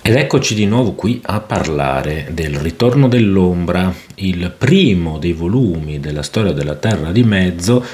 Ed eccoci di nuovo qui a parlare del Ritorno dell'Ombra, il primo dei volumi della storia della Terra di Mezzo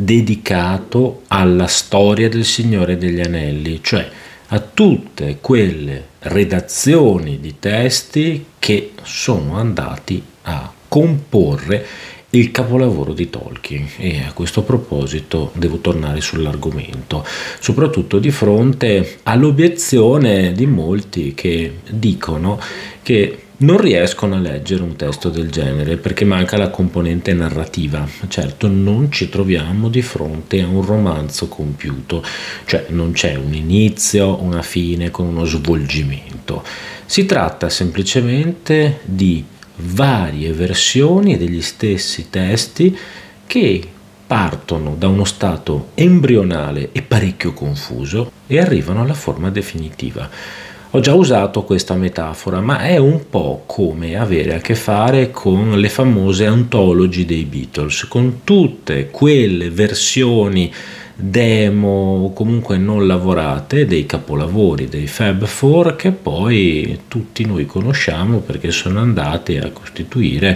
dedicato alla storia del Signore degli Anelli, cioè a tutte quelle redazioni di testi che sono andati a comporre il capolavoro di Tolkien. E a questo proposito devo tornare sull'argomento, soprattutto di fronte all'obiezione di molti che dicono che non riescono a leggere un testo del genere perché manca la componente narrativa. Certo, non ci troviamo di fronte a un romanzo compiuto, cioè non c'è un inizio, una fine con uno svolgimento. Si tratta semplicemente di varie versioni degli stessi testi che partono da uno stato embrionale e parecchio confuso e arrivano alla forma definitiva. Ho già usato questa metafora, ma è un po' come avere a che fare con le famose antologi dei Beatles, con tutte quelle versioni demo o comunque non lavorate dei capolavori, dei Fab Four, che poi tutti noi conosciamo perché sono andati a costituire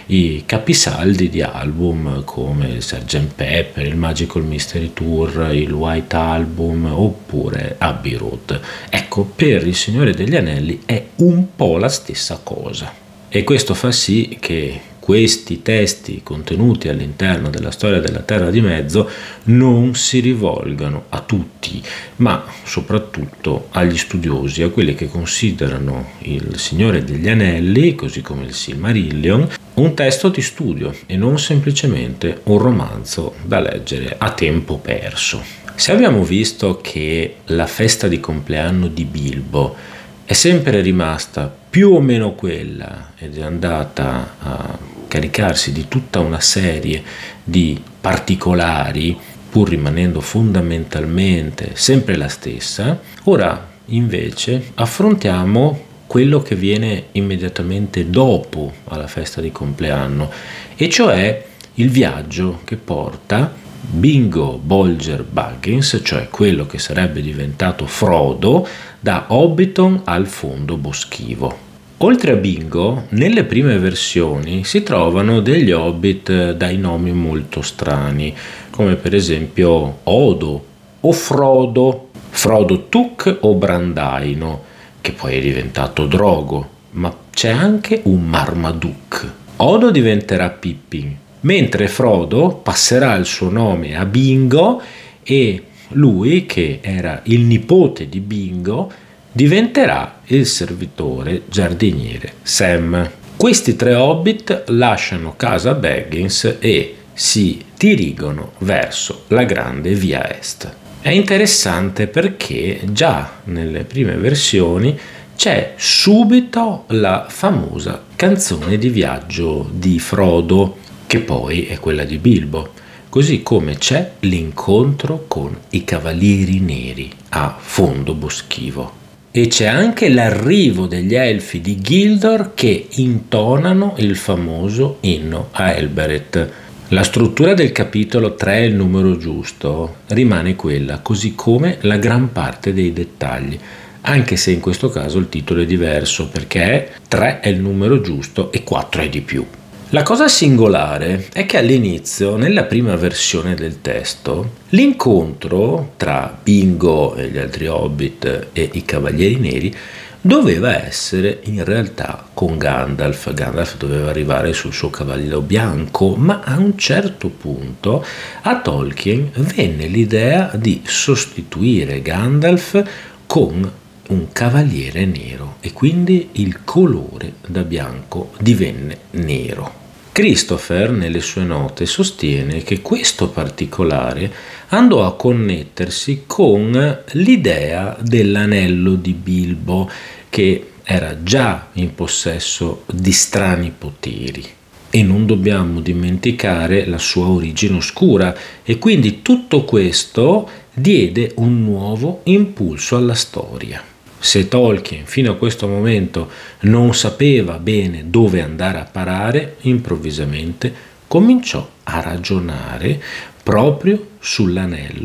i capisaldi di album come il Sgt. Pepper, il Magical Mystery Tour, il White Album oppure Abbey Road. Ecco, per il Signore degli Anelli è un po' la stessa cosa, e questo fa sì che questi testi contenuti all'interno della storia della Terra di Mezzo non si rivolgano a tutti, ma soprattutto agli studiosi, a quelli che considerano il Signore degli Anelli, così come il Silmarillion, un testo di studio e non semplicemente un romanzo da leggere a tempo perso. Se abbiamo visto che la festa di compleanno di Bilbo è sempre rimasta più o meno quella ed è andata a caricarsi di tutta una serie di particolari, pur rimanendo fondamentalmente sempre la stessa, ora invece affrontiamo quello che viene immediatamente dopo alla festa di compleanno, e cioè il viaggio che porta Bingo Bolger Baggins, cioè quello che sarebbe diventato Frodo, da Hobbiton al fondo boschivo. Oltre a Bingo, nelle prime versioni si trovano degli hobbit dai nomi molto strani, come per esempio Odo o Frodo, Frodo Took o Brandaino, che poi è diventato Drogo, ma c'è anche un Marmaduke. Odo diventerà Pippin, mentre Frodo passerà il suo nome a Bingo e lui, che era il nipote di Bingo, diventerà il servitore giardiniere Sam. Questi tre hobbit lasciano casa Baggins e si dirigono verso la grande via est. È interessante perché già nelle prime versioni c'è subito la famosa canzone di viaggio di Frodo, che poi è quella di Bilbo, così come c'è l'incontro con i Cavalieri Neri a fondo boschivo. E c'è anche l'arrivo degli elfi di Gildor che intonano il famoso inno a Elbereth. La struttura del capitolo 3 è il numero giusto, rimane quella, così come la gran parte dei dettagli, anche se in questo caso il titolo è diverso perché 3 è il numero giusto e 4 è di più. La cosa singolare è che all'inizio, nella prima versione del testo, l'incontro tra Bingo e gli altri hobbit e i Cavalieri Neri doveva essere in realtà con Gandalf. Gandalf doveva arrivare sul suo cavallo bianco, ma a un certo punto a Tolkien venne l'idea di sostituire Gandalf con un cavaliere nero e quindi il colore da bianco divenne nero. Christopher nelle sue note sostiene che questo particolare andò a connettersi con l'idea dell'anello di Bilbo, che era già in possesso di strani poteri. E non dobbiamo dimenticare la sua origine oscura, e quindi tutto questo diede un nuovo impulso alla storia. Se Tolkien fino a questo momento non sapeva bene dove andare a parare, improvvisamente cominciò a ragionare proprio sull'anello.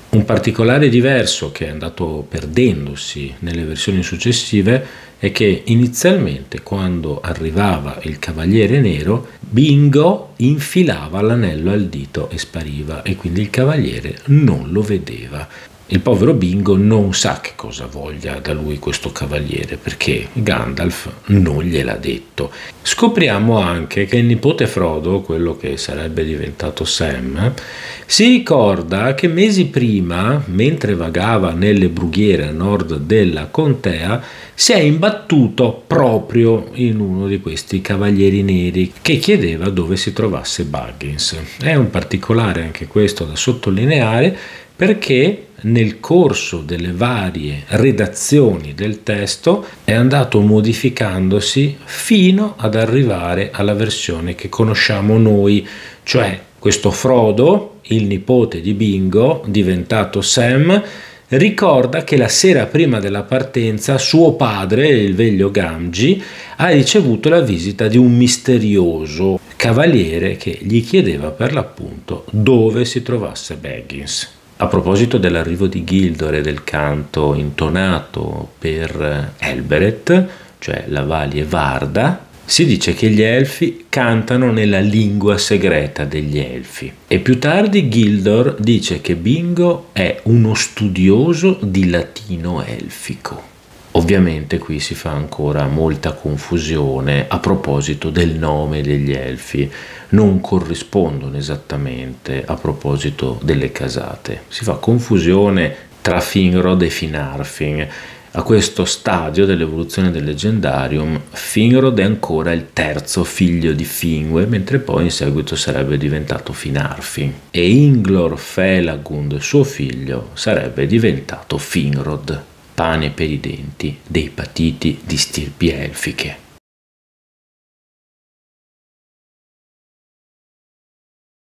Un particolare diverso che è andato perdendosi nelle versioni successive è che inizialmente, quando arrivava il Cavaliere Nero, Bingo infilava l'anello al dito e spariva, e quindi il Cavaliere non lo vedeva. Il povero Bingo non sa che cosa voglia da lui questo cavaliere, perché Gandalf non gliel'ha detto. Scopriamo anche che il nipote Frodo, quello che sarebbe diventato Sam, si ricorda che mesi prima, mentre vagava nelle brughiere a nord della contea, si è imbattuto proprio in uno di questi cavalieri neri che chiedeva dove si trovasse Baggins. È un particolare anche questo da sottolineare, perché nel corso delle varie redazioni del testo è andato modificandosi fino ad arrivare alla versione che conosciamo noi, cioè questo Frodo, il nipote di Bingo, diventato Sam, ricorda che la sera prima della partenza suo padre, il veglio Gamgee, ha ricevuto la visita di un misterioso cavaliere che gli chiedeva per l'appunto dove si trovasse Baggins. A proposito dell'arrivo di Gildor e del canto intonato per Elbereth, cioè la Valie Varda, si dice che gli elfi cantano nella lingua segreta degli elfi. E più tardi Gildor dice che Bingo è uno studioso di latino elfico. Ovviamente qui si fa ancora molta confusione a proposito del nome degli elfi, non corrispondono esattamente a proposito delle casate. Si fa confusione tra Finrod e Finarfin. A questo stadio dell'evoluzione del leggendarium, Finrod è ancora il terzo figlio di Finwë, mentre poi in seguito sarebbe diventato Finarfin. E Inglor Felagund, suo figlio, sarebbe diventato Finrod. Pane per i denti dei patiti di stirpi elfiche.